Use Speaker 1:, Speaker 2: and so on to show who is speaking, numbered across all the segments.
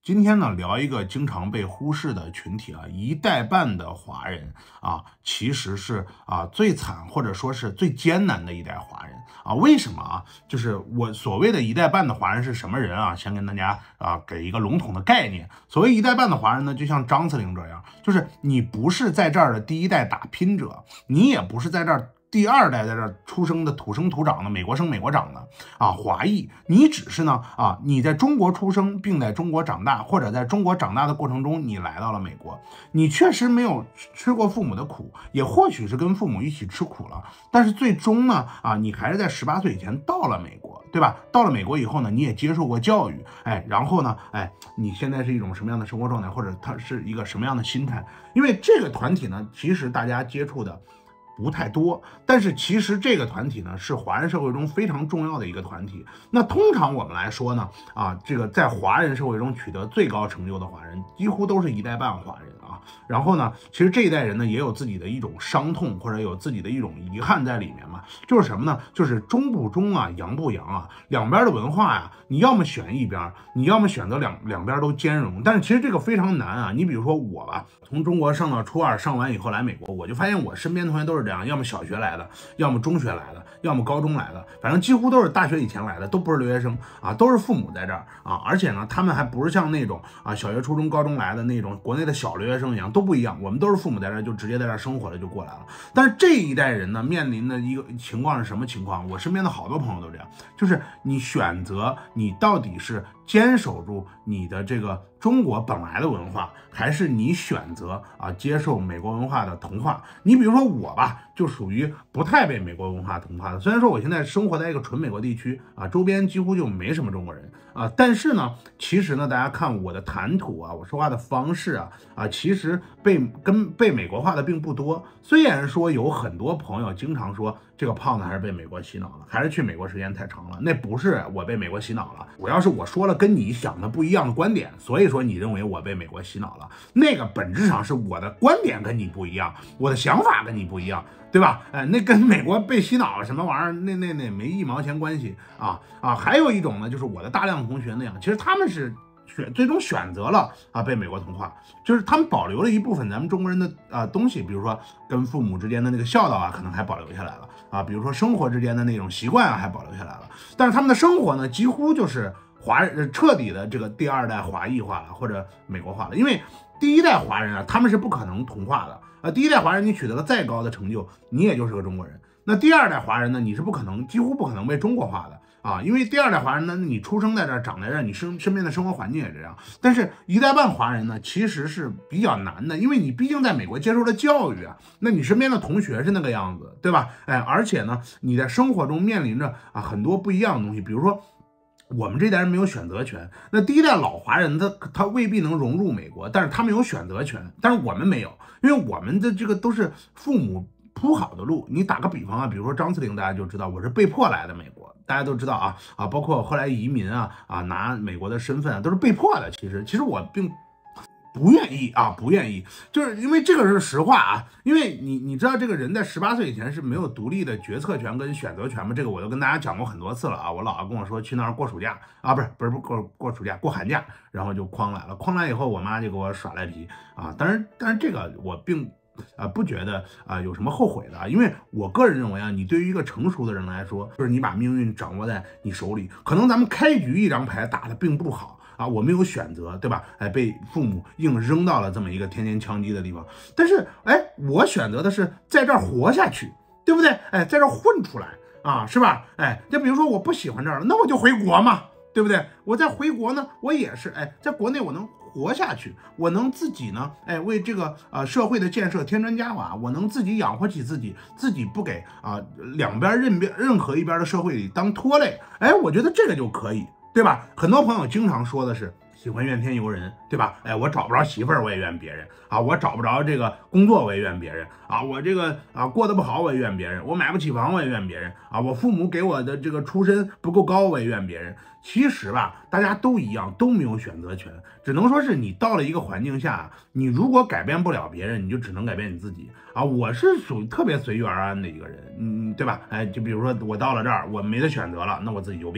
Speaker 1: 今天呢，聊一个经常被忽视的群体啊，一代半的华人啊，其实是最惨或者说是最艰难的一代华人啊。为什么啊？就是我所谓的一代半的华人是什么人啊？先跟大家给一个笼统的概念。所谓一代半的华人呢，就像张司令这样，就是你不是在这儿的第一代打拼者，你也不是在这儿第二代在这儿出生的土生土长的美国生美国长的华裔，你只是呢你在中国出生并在中国长大，或者在中国长大的过程中你来到了美国，你确实没有吃过父母的苦，也或许是跟父母一起吃苦了，但是最终呢你还是在18岁以前到了美国，对吧？到了美国以后呢，你也接受过教育，然后呢你现在是一种什么样的生活状态，或者它是一个什么样的心态？因为这个团体呢，其实大家接触的不太多，但是其实这个团体呢是华人社会中非常重要的一个团体。那通常我们来说呢这个在华人社会中取得最高成就的华人，几乎都是一代半华人啊。然后呢，其实这一代人呢也有自己的一种伤痛，或者有自己的一种遗憾在里面嘛。就是什么呢？就是中不中洋不洋两边的文化你要么选一边，你要么选择两边都兼容。但是其实这个非常难你比如说我吧，从中国上到初二，上完以后来美国，我就发现我身边同学都是这样，要么小学来的，要么中学来的，要么高中来的，反正几乎都是大学以前来的，都不是留学生都是父母在这儿而且呢，他们还不是像那种小学、初中、高中来的那种国内的小留学生一样，都不一样。我们都是父母在这儿，就直接在这儿生活了，就过来了。但是这一代人呢，面临的一个情况是什么情况？我身边的好多朋友都这样，就是你选择你到底是坚守住你的这个中国本来的文化，还是你选择接受美国文化的同化？你比如说我吧，就属于不太被美国文化同化的。虽然说我现在生活在一个纯美国地区周边几乎就没什么中国人但是呢，其实呢，大家看我的谈吐我说话的方式其实被美国化的并不多。虽然说有很多朋友经常说这个胖子还是被美国洗脑了，还是去美国时间太长了，那不是我被美国洗脑了，主要是我说了跟你想的不一样的观点，所以说你认为我被美国洗脑了，那个本质上是我的观点跟你不一样，我的想法跟你不一样，对吧？那跟美国被洗脑什么玩意儿，那没一毛钱关系还有一种呢，就是我的大量同学那样，其实他们是最终选择了被美国同化，就是他们保留了一部分咱们中国人的东西，比如说跟父母之间的那个孝道可能还保留下来了比如说生活之间的那种习惯还保留下来了。但是他们的生活呢，几乎就是彻底的这个第二代华裔化了，或者美国化了。因为第一代华人他们是不可能同化的第一代华人你取得了再高的成就，你也就是个中国人。那第二代华人呢，你是几乎不可能被中国化的因为第二代华人呢，你出生在这儿，长在这儿，你身边的生活环境也这样。但是一代半华人呢，其实是比较难的，因为你毕竟在美国接受了教育那你身边的同学是那个样子，对吧？而且呢，你在生活中面临着很多不一样的东西，比如说我们这代人没有选择权，那第一代老华人他未必能融入美国，但是他们有选择权，但是我们没有，因为我们的这个都是父母铺好的路。你打个比方比如说张司令，大家就知道我是被迫来的美国，大家都知道包括后来移民拿美国的身份都是被迫的。其实我并不愿意不愿意，就是因为这个是实话因为你知道这个人在18岁以前是没有独立的决策权跟选择权吗？这个我都跟大家讲过很多次了我姥姥跟我说去那儿过暑假不是过暑假，过寒假，然后就诓来了，诓来以后我妈就给我耍赖皮但是这个我并不觉得有什么后悔的因为我个人认为你对于一个成熟的人来说，就是你把命运掌握在你手里，可能咱们开局一张牌打得并不好我没有选择，对吧？被父母硬扔到了这么一个天天枪击的地方，但是我选择的是在这儿活下去，对不对？在这儿混出来是吧？就比如说我不喜欢这儿了，那我就回国嘛，对不对？我再回国呢，我也是在国内我能活下去，我能自己呢为这个社会的建设添砖加瓦，我能自己养活起自己，自己不给两边任何一边的社会里当拖累，我觉得这个就可以，对吧？很多朋友经常说的是喜欢怨天尤人，对吧？我找不着媳妇儿我也怨别人我找不着这个工作我也怨别人我这个过得不好我也怨别人，我买不起房我也怨别人我父母给我的这个出身不够高我也怨别人。其实吧，大家都一样，都没有选择权，只能说是你到了一个环境下，你如果改变不了别人，你就只能改变你自己我是属于特别随遇而安的一个人，对吧？就比如说我到了这儿，我没得选择了，那我自己就变了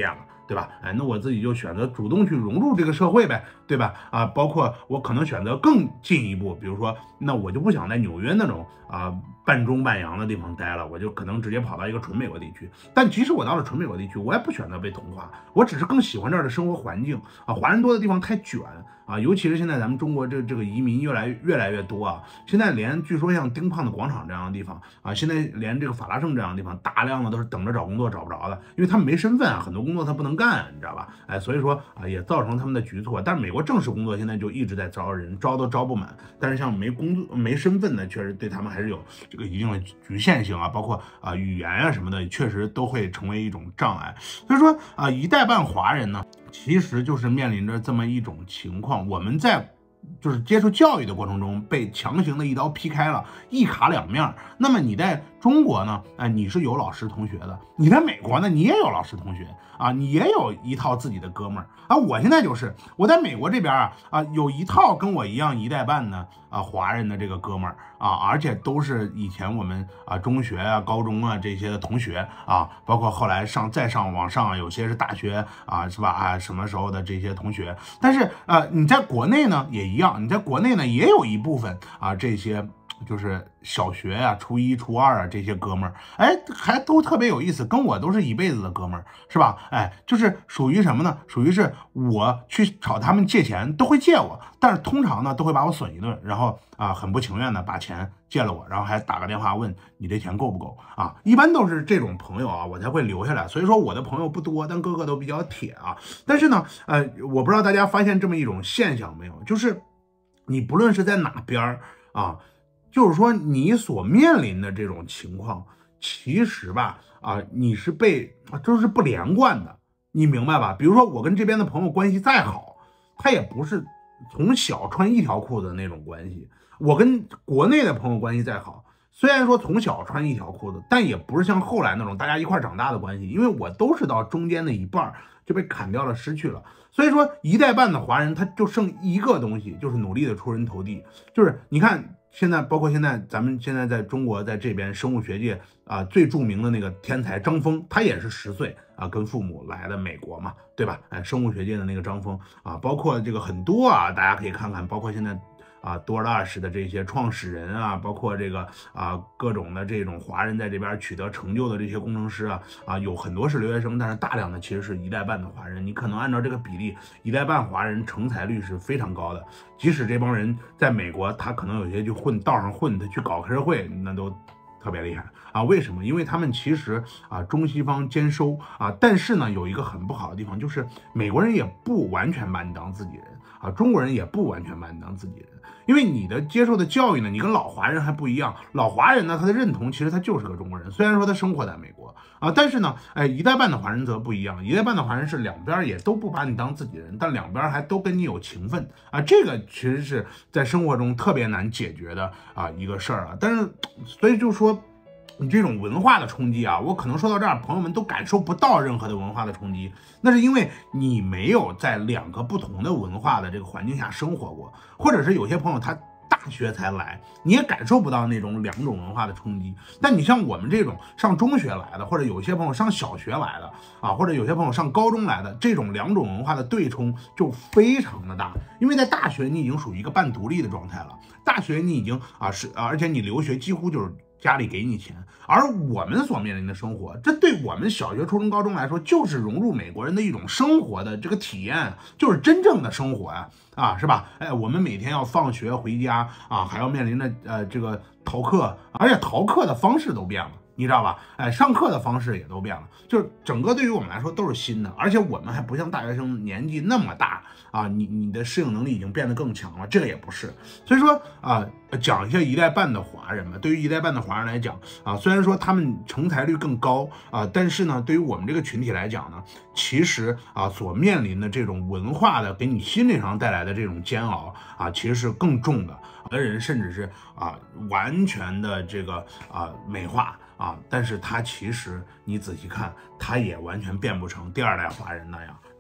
Speaker 1: 对吧？哎，那我自己就选择主动去融入这个社会呗，对吧？啊，包括我可能选择更进一步，比如说，那我就不想在纽约那种半中半洋的地方待了，我就可能直接跑到一个纯美国地区。但即使我到了纯美国地区，我也不选择被同化，我只是更喜欢这儿的生活环境啊。华人多的地方太卷啊，尤其是现在咱们中国这个移民越来越多啊，现在连据说像丁胖的广场这样的地方啊，现在连这个法拉盛这样的地方，大量的都是等着找工作找不着的，因为他们没身份啊，很多工作他不能干，你知道吧？哎，所以说啊，也造成他们的局促。但是美国正式工作现在就一直在招人，招都招不满。但是像没身份的，确实对他们还是有这个一定的局限性啊，包括语言啊什么的，确实都会成为一种障碍。所以说一代半华人呢，其实就是面临着这么一种情况，我们在就是接受教育的过程中被强行的一刀劈开了，一卡两面。那么你在中国呢，你是有老师同学的；你在美国呢，你也有老师同学啊，你也有一套自己的哥们儿啊。我现在就是我在美国这边有一套跟我一样一代半的华人的这个哥们儿啊，而且都是以前我们中学高中这些的同学啊，包括后来再上往上，有些是大学是吧什么时候的这些同学。但是你在国内呢也一样，你在国内呢也有一部分这些就是小学初一初二这些哥们儿，哎，还都特别有意思，跟我都是一辈子的哥们儿，是吧？哎，就是属于什么呢？属于是我去找他们借钱都会借我，但是通常呢都会把我损一顿，然后很不情愿的把钱借了我，然后还打个电话问你这钱够不够啊？一般都是这种朋友我才会留下来。所以说我的朋友不多，但个个都比较铁啊。但是呢，我不知道大家发现这么一种现象没有，就是你不论是在哪边就是说你所面临的这种情况，其实吧你是就是不连贯的，你明白吧？比如说我跟这边的朋友关系再好，他也不是从小穿一条裤子的那种关系。我跟国内的朋友关系再好，虽然说从小穿一条裤子，但也不是像后来那种大家一块长大的关系，因为我都是到中间的一半就被砍掉了，失去了。所以说一代半的华人他就剩一个东西，就是努力的出人头地。就是你看现在，包括咱们现在在中国，在这边生物学界最著名的那个天才张峰，他也是10岁跟父母来的美国嘛，对吧？哎，生物学界的那个张峰包括这个很多大家可以看看，包括现在多尔大的这些创始人包括这个各种的这种华人在这边取得成就的这些工程师有很多是留学生，但是大量的其实是一代半的华人。你可能按照这个比例，一代半华人成才率是非常高的。即使这帮人在美国，他可能有些就道上混，他去搞黑社会，那都特别厉害为什么？因为他们其实中西方兼收但是呢，有一个很不好的地方，就是美国人也不完全把你当自己人中国人也不完全把你当自己人。因为你的接受的教育呢，你跟老华人还不一样。老华人呢，他的认同其实他就是个中国人，虽然说他生活在美国但是呢，一代半的华人则不一样。一代半的华人是两边也都不把你当自己人，但两边还都跟你有情分这个其实是在生活中特别难解决的一个事儿但是所以就说，你这种文化的冲击我可能说到这儿，朋友们都感受不到任何的文化的冲击，那是因为你没有在2个不同的文化的这个环境下生活过，或者是有些朋友他大学才来，你也感受不到那种2种文化的冲击。但你像我们这种上中学来的，或者有些朋友上小学来的或者有些朋友上高中来的，这种2种文化的对冲就非常的大。因为在大学你已经属于一个半独立的状态了，大学你已经而且你留学几乎就是家里给你钱，而我们所面临的生活，这对我们小学、初中、高中来说，就是融入美国人的一种生活的这个体验，就是真正的生活是吧？哎，我们每天要放学回家还要面临着这个逃课，而且逃课的方式都变了。你知道吧？哎，上课的方式也都变了，就是整个对于我们来说都是新的，而且我们还不像大学生年纪那么大你的适应能力已经变得更强了，这个也不是。所以说讲一下一代半的华人吧。对于一代半的华人来讲虽然说他们成才率更高但是呢，对于我们这个群体来讲呢，其实所面临的这种文化的给你心理上带来的这种煎熬其实是更重的。有的人甚至是完全的这个美化但是他其实你仔细看，他也完全变不成第2代华人那样。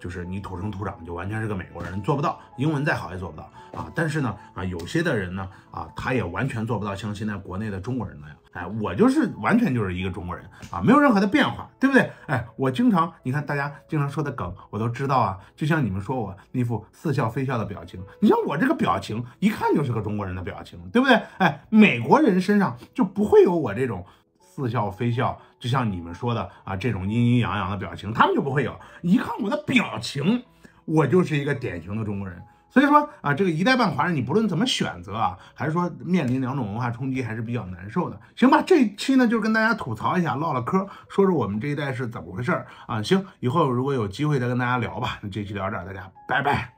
Speaker 1: 就是你土生土长就完全是个美国人，做不到，英文再好也做不到啊。但是呢，有些的人呢，他也完全做不到像现在国内的中国人那样。哎，我就是完全就是一个中国人啊，没有任何的变化，对不对？哎，我经常，你看大家经常说的梗，我都知道啊。就像你们说我那副似笑非笑的表情，你像我这个表情，一看就是个中国人的表情，对不对？哎，美国人身上就不会有我这种似笑非笑，就像你们说的啊，这种阴阴阳阳的表情，他们就不会有。一看我的表情，我就是一个典型的中国人。所以说啊，这个一代半华人，你不论怎么选择啊，还是说面临两种文化冲击，还是比较难受的。行吧，这一期呢就是跟大家吐槽一下，唠唠嗑，说说我们这一代是怎么回事啊。行，以后如果有机会再跟大家聊吧。那这期聊这儿，大家拜拜。